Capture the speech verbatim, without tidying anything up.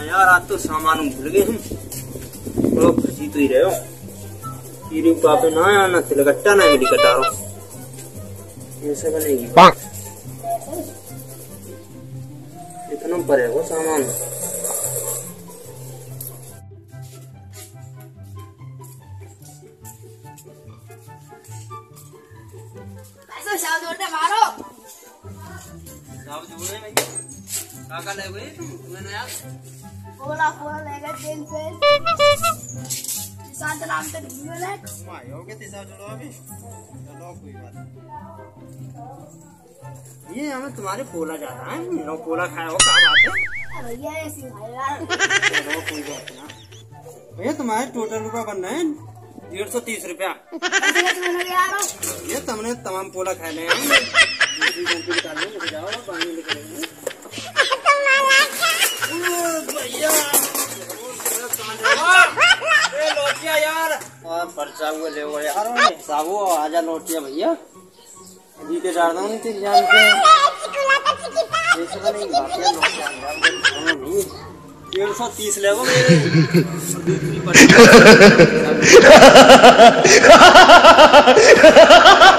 यार आज तो सामान भूल गए हम। तो फंसी तो ही रहे हो कीरी पापे ना यार ना तिलगट्टा ना मिली कटारो ऐसे बनेगी इतना परे वो सामान। शाव जोड़ते मारो शाव जोड़े भाई काका ले गए तुम मैंने यार बोला बोला लेगा तेल पे साथ नाम पे ढूंढ ले मायो के तीसरा जोड़ो अभी चलो कोई बात ये हमें तुम्हारे पोला जाता है नो पोला खाया हो क्या बात है भैया ऐसी भाईला चलो कोई बात ना भैया तुम्हारे टोटल रुपया बन रहे हैं डेढ़ सौ तीस रुपया ये तुमने तमाम पोला खा ले जाओ पानी निकलेंगे लोटिया यार और पर्चा हुआ ले वो यार साबू आजा लोटिया भैया अभी के डाल दो नहीं जानते डेढ़ सौ तीस ले मेरे